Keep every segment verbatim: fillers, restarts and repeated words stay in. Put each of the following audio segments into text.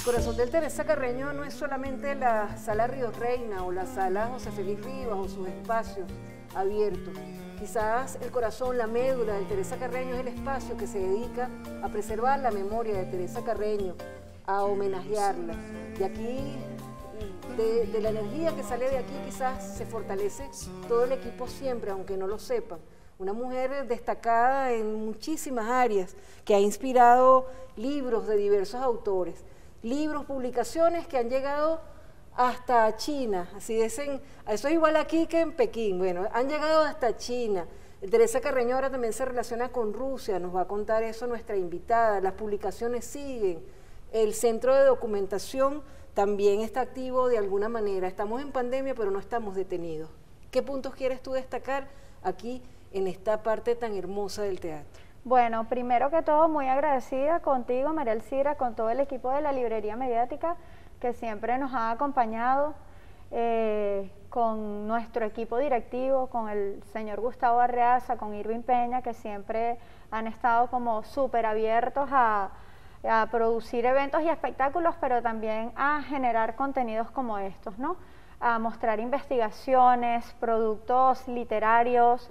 Corazón del Teresa Carreño no es solamente la Sala Río Reina o la Sala José Félix Rivas o sus espacios abiertos. Quizás el corazón, la médula de Teresa Carreño es el espacio que se dedica a preservar la memoria de Teresa Carreño, a homenajearla. Y aquí, de, de la energía que sale de aquí, quizás se fortalece todo el equipo siempre, aunque no lo sepan. Una mujer destacada en muchísimas áreas, que ha inspirado libros de diversos autores, libros, publicaciones que han llegado hasta China, así dicen, eso es igual aquí que en Pekín, bueno, han llegado hasta China. Teresa Carreño ahora también se relaciona con Rusia, nos va a contar eso nuestra invitada, las publicaciones siguen, el centro de documentación también está activo de alguna manera, estamos en pandemia pero no estamos detenidos. ¿Qué puntos quieres tú destacar aquí en esta parte tan hermosa del teatro? Bueno, primero que todo, muy agradecida contigo, María Elcira, con todo el equipo de la Librería Mediática, que siempre nos ha acompañado, eh, con nuestro equipo directivo, con el señor Gustavo Arreaza, con Irving Peña, que siempre han estado como súper abiertos a, a producir eventos y espectáculos, pero también a generar contenidos como estos, ¿no? A mostrar investigaciones, productos literarios.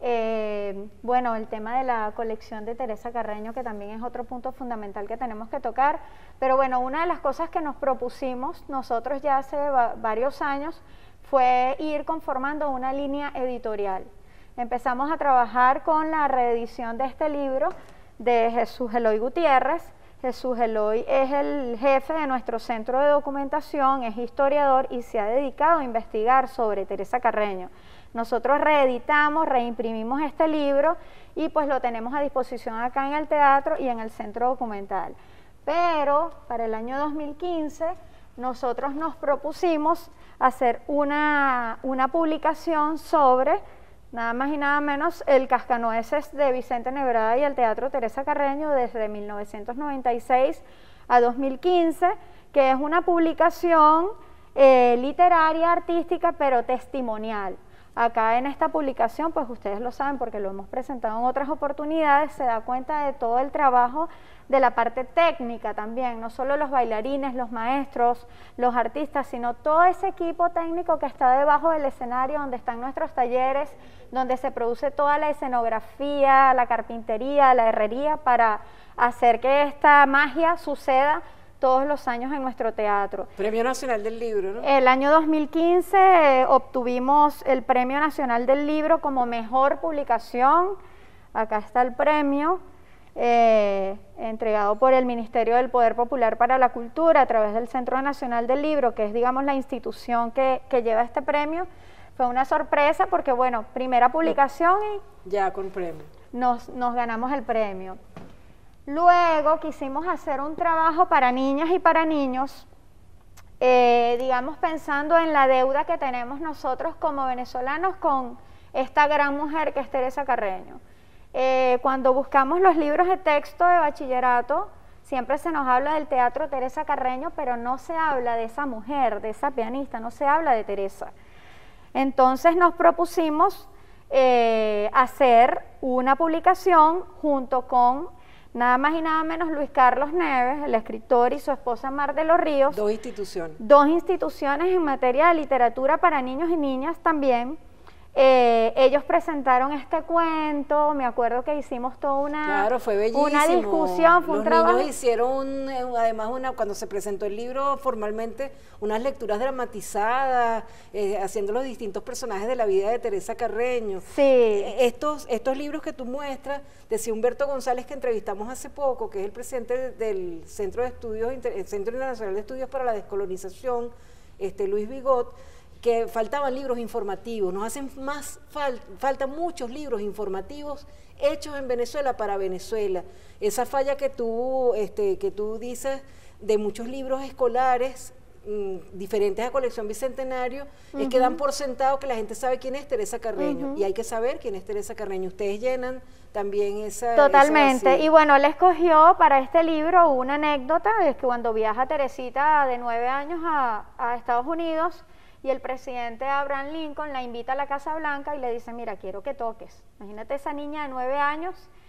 Eh, bueno, el tema de la colección de Teresa Carreño, que también es otro punto fundamental que tenemos que tocar, pero bueno, una de las cosas que nos propusimos nosotros ya hace va varios años fue ir conformando una línea editorial. Empezamos a trabajar con la reedición de este libro de Jesús Eloy Gutiérrez. Jesús Eloy es el jefe de nuestro centro de documentación, es historiador y se ha dedicado a investigar sobre Teresa Carreño. Nosotros reeditamos, reimprimimos este libro y pues lo tenemos a disposición acá en el teatro y en el centro documental. Pero para el año dos mil quince nosotros nos propusimos hacer una, una publicación sobre nada más y nada menos el Cascanueces de Vicente Nebrada y el Teatro Teresa Carreño desde mil novecientos noventa y seis a dos mil quince, que es una publicación eh, literaria, artística, pero testimonial. Acá en esta publicación, pues ustedes lo saben porque lo hemos presentado en otras oportunidades, se da cuenta de todo el trabajo de la parte técnica también, no solo los bailarines, los maestros, los artistas, sino todo ese equipo técnico que está debajo del escenario, donde están nuestros talleres, donde se produce toda la escenografía, la carpintería, la herrería, para hacer que esta magia suceda todos los años en nuestro teatro. Premio Nacional del Libro, ¿no? El año dos mil quince eh, obtuvimos el Premio Nacional del Libro como mejor publicación. Acá está el premio, eh, entregado por el Ministerio del Poder Popular para la Cultura a través del Centro Nacional del Libro, que es, digamos, la institución que, que lleva este premio. Fue una sorpresa porque, bueno, primera publicación y ya con premio. Nos, nos ganamos el premio. Luego quisimos hacer un trabajo para niñas y para niños, eh, digamos pensando en la deuda que tenemos nosotros como venezolanos con esta gran mujer que es Teresa Carreño. Eh, cuando buscamos los libros de texto de bachillerato, siempre se nos habla del Teatro Teresa Carreño, pero no se habla de esa mujer, de esa pianista, no se habla de Teresa. Entonces nos propusimos eh, hacer una publicación junto con nada más y nada menos Luis Carlos Neves, el escritor, y su esposa Mar de los Ríos. Dos instituciones. Dos instituciones en materia de literatura para niños y niñas también. Eh, ellos presentaron este cuento, me acuerdo que hicimos toda una, claro, fue bellísimo. Una discusión, fue Los un trabajo. niños hicieron además una, cuando se presentó el libro formalmente, unas lecturas dramatizadas, eh, haciendo los distintos personajes de la vida de Teresa Carreño. Sí. Estos, estos libros que tú muestras, decía Humberto González, que entrevistamos hace poco, que es el presidente del Centro de Estudios, el Centro Internacional de Estudios para la Descolonización, este Luis Bigot, que faltaban libros informativos, nos hacen más fal falta muchos libros informativos hechos en Venezuela para Venezuela. Esa falla que tú, este, que tú dices de muchos libros escolares mmm, diferentes a Colección Bicentenario, uh-huh. es que dan por sentado que la gente sabe quién es Teresa Carreño, uh-huh. y hay que saber quién es Teresa Carreño. Ustedes llenan también esa... Totalmente, y bueno, él escogió para este libro una anécdota de que cuando viaja Teresita de nueve años a, a Estados Unidos, y el presidente Abraham Lincoln la invita a la Casa Blanca y le dice, mira, quiero que toques. Imagínate esa niña de nueve años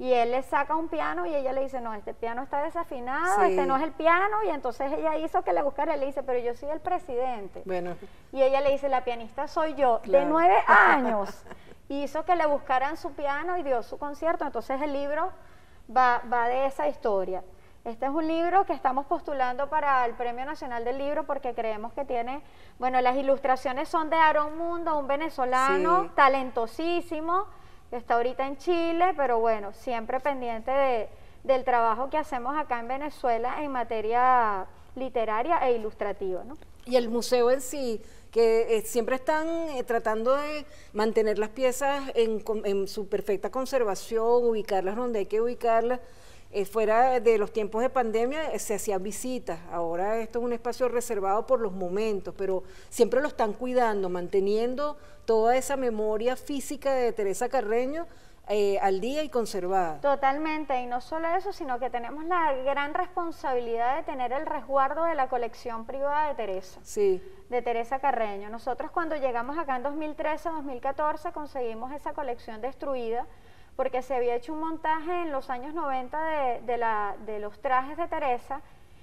y él le saca un piano y ella le dice, no, este piano está desafinado, sí. este no es el piano, y entonces ella hizo que le buscara, y le dice, pero yo soy el presidente. Bueno. Y ella le dice, la pianista soy yo, claro. de nueve años, hizo que le buscaran su piano y dio su concierto. Entonces el libro va, va de esa historia. Este es un libro que estamos postulando para el Premio Nacional del Libro porque creemos que tiene, bueno, las ilustraciones son de Aaron Mundo, un venezolano sí. talentosísimo, que está ahorita en Chile, pero bueno, siempre pendiente de, del trabajo que hacemos acá en Venezuela en materia literaria e ilustrativa, ¿no? Y el museo en sí, que eh, siempre están eh, tratando de mantener las piezas en, en su perfecta conservación, ubicarlas donde hay que ubicarlas. Eh, fuera de los tiempos de pandemia eh, se hacían visitas, ahora esto es un espacio reservado por los momentos, pero siempre lo están cuidando, manteniendo toda esa memoria física de Teresa Carreño eh, al día y conservada. Totalmente, y no solo eso, sino que tenemos la gran responsabilidad de tener el resguardo de la colección privada de Teresa, sí. de Teresa Carreño. Nosotros cuando llegamos acá en dos mil trece, dos mil catorce conseguimos esa colección destruida, porque se había hecho un montaje en los años noventa de, de, la, de los trajes de Teresa,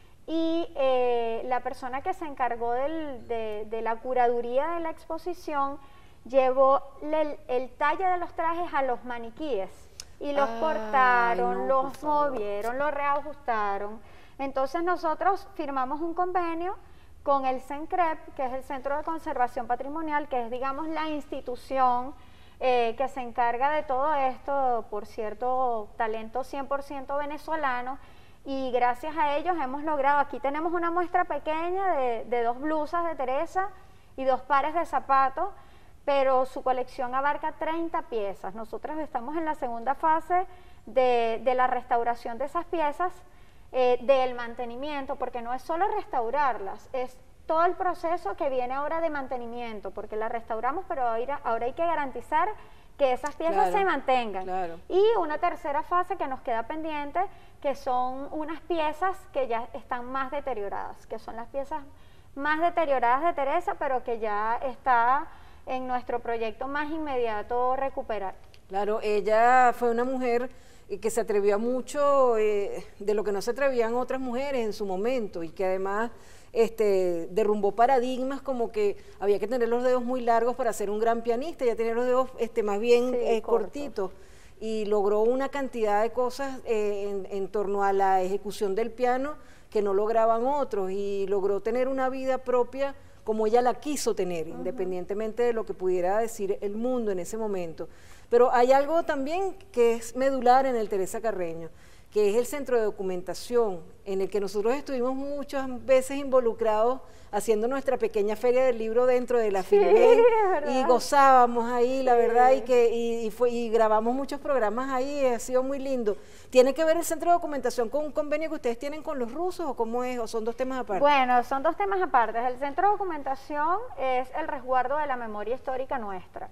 y eh, la persona que se encargó del, de, de la curaduría de la exposición llevó el, el talle de los trajes a los maniquíes y los Ay, cortaron, no, los movieron, los reajustaron. Entonces nosotros firmamos un convenio con el CENCREP, que es el Centro de Conservación Patrimonial, que es, digamos, la institución Eh, que se encarga de todo esto, por cierto, talento cien por ciento venezolano, y gracias a ellos hemos logrado, aquí tenemos una muestra pequeña de, de dos blusas de Teresa y dos pares de zapatos, pero su colección abarca treinta piezas. Nosotros estamos en la segunda fase de, de la restauración de esas piezas, eh, del mantenimiento, porque no es solo restaurarlas, es todo el proceso que viene ahora de mantenimiento, porque la restauramos, pero ahora, ahora hay que garantizar que esas piezas claro, se mantengan. Claro. Y una tercera fase que nos queda pendiente, que son unas piezas que ya están más deterioradas, que son las piezas más deterioradas de Teresa, pero que ya está en nuestro proyecto más inmediato recuperar. Claro, ella fue una mujer que se atrevió a mucho eh, de lo que no se atrevían otras mujeres en su momento, y que además Este, derrumbó paradigmas, como que había que tener los dedos muy largos para ser un gran pianista, ya tenía los dedos este, más bien sí, eh, cortitos, y logró una cantidad de cosas eh, en, en torno a la ejecución del piano que no lograban otros, y logró tener una vida propia como ella la quiso tener, uh-huh. independientemente de lo que pudiera decir el mundo en ese momento. Pero hay algo también que es medular en el Teresa Carreño, que es el centro de documentación, en el que nosotros estuvimos muchas veces involucrados haciendo nuestra pequeña feria del libro dentro de la sí, Filben, y gozábamos ahí, la sí. verdad, y que y, y, fue, y grabamos muchos programas ahí, ha sido muy lindo. ¿Tiene que ver el centro de documentación con un convenio que ustedes tienen con los rusos, o cómo es, o son dos temas aparte? Bueno, son dos temas aparte. El centro de documentación es el resguardo de la memoria histórica nuestra.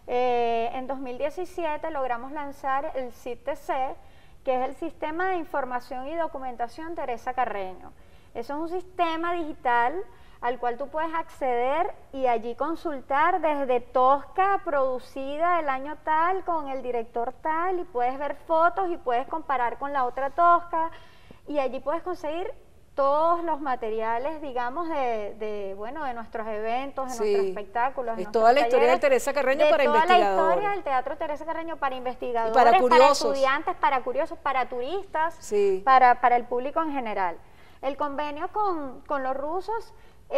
Eh, en dos mil diecisiete logramos lanzar el C I T C, que es el Sistema de Información y Documentación Teresa Carreño. Eso es un sistema digital al cual tú puedes acceder y allí consultar desde Tosca, producida el año tal, con el director tal, y puedes ver fotos y puedes comparar con la otra Tosca, y allí puedes conseguir todos los materiales, digamos, de, de bueno, de nuestros eventos, de sí. nuestros espectáculos. Es toda la talleres, historia de Teresa Carreño para investigadores. Toda la historia del Teatro Teresa Carreño para investigadores, para, para estudiantes, para curiosos, para turistas, sí. para, para el público en general. El convenio con, con los rusos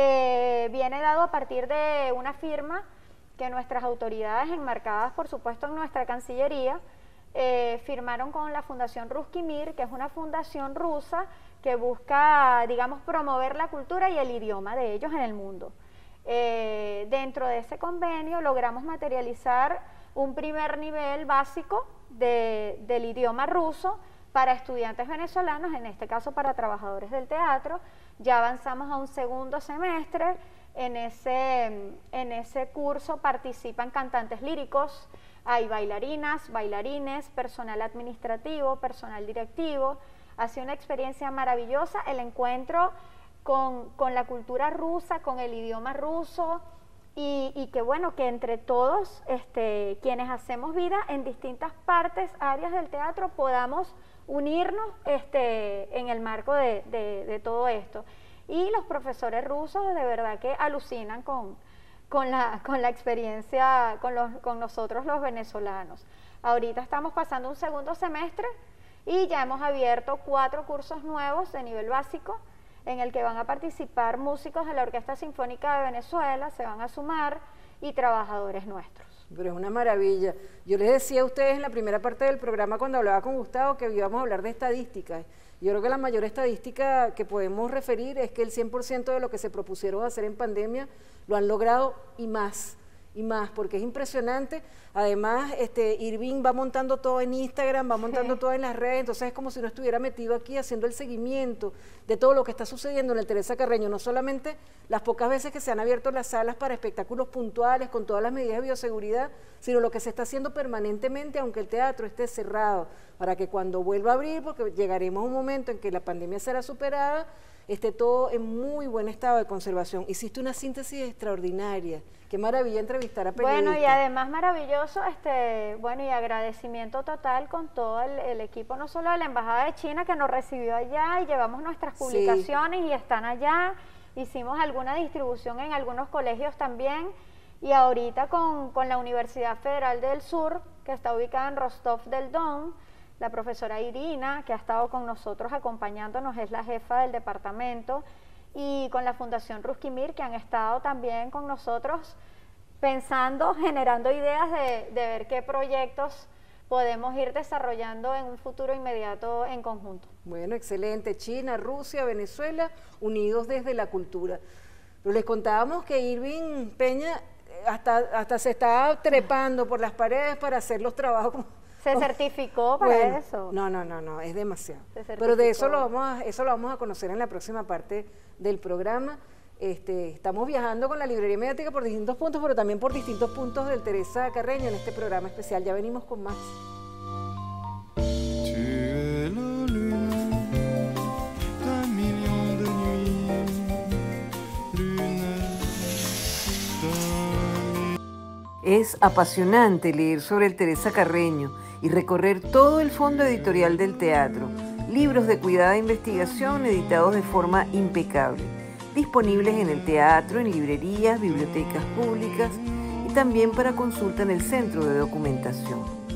eh, viene dado a partir de una firma que nuestras autoridades, enmarcadas por supuesto en nuestra Cancillería, eh, firmaron con la Fundación Ruski Mir, que es una fundación rusa que busca, digamos, promover la cultura y el idioma de ellos en el mundo. Eh, dentro de ese convenio logramos materializar un primer nivel básico de, del idioma ruso para estudiantes venezolanos, en este caso para trabajadores del teatro. Ya avanzamos a un segundo semestre. En ese, en ese curso participan cantantes líricos, hay bailarinas, bailarines, personal administrativo, personal directivo. Ha sido una experiencia maravillosa el encuentro con, con la cultura rusa, con el idioma ruso, y, y que bueno, que entre todos este, quienes hacemos vida en distintas partes, áreas del teatro, podamos unirnos este, en el marco de, de, de todo esto. Y los profesores rusos de verdad que alucinan con, con, la, con la experiencia, con, los, con nosotros los venezolanos. Ahorita estamos pasando un segundo semestre y ya hemos abierto cuatro cursos nuevos de nivel básico en el que van a participar músicos de la Orquesta Sinfónica de Venezuela, se van a sumar, y trabajadores nuestros. Pero es una maravilla. Yo les decía a ustedes en la primera parte del programa cuando hablaba con Gustavo que íbamos a hablar de estadísticas. Yo creo que la mayor estadística que podemos referir es que el cien por ciento de lo que se propusieron hacer en pandemia lo han logrado y más. Y más, porque es impresionante. Además, este, Irving va montando todo en Instagram, va montando sí. todo en las redes, entonces es como si no estuviera metido aquí haciendo el seguimiento de todo lo que está sucediendo en el Teresa Carreño, no solamente las pocas veces que se han abierto las salas para espectáculos puntuales con todas las medidas de bioseguridad, sino lo que se está haciendo permanentemente, aunque el teatro esté cerrado, para que cuando vuelva a abrir, porque llegaremos a un momento en que la pandemia será superada, esté todo en muy buen estado de conservación. Hiciste una síntesis extraordinaria. Qué maravilla entrevistar a periodistas. Bueno, y además maravilloso, este, bueno, y agradecimiento total con todo el, el equipo, no solo de la Embajada de China que nos recibió allá y llevamos nuestras publicaciones sí. y están allá, hicimos alguna distribución en algunos colegios también, y ahorita con, con la Universidad Federal del Sur, que está ubicada en Rostov del Don, la profesora Irina, que ha estado con nosotros acompañándonos, es la jefa del departamento, y con la Fundación Ruskimir, que han estado también con nosotros pensando, generando ideas de, de ver qué proyectos podemos ir desarrollando en un futuro inmediato en conjunto. Bueno, excelente. China, Rusia, Venezuela, unidos desde la cultura. Pero les contábamos que Irving Peña hasta, hasta se está trepando por las paredes para hacer los trabajos como... Se certificó para bueno, eso. No, no, no, no, es demasiado. Pero de eso lo vamos a, eso lo vamos a conocer en la próxima parte del programa. Este, estamos viajando con la librería mediática por distintos puntos, pero también por distintos puntos del Teresa Carreño en este programa especial. Ya venimos con más. Es apasionante leer sobre el Teresa Carreño y recorrer todo el fondo editorial del teatro, libros de cuidada investigación editados de forma impecable, disponibles en el teatro, en librerías, bibliotecas públicas y también para consulta en el Centro de Documentación.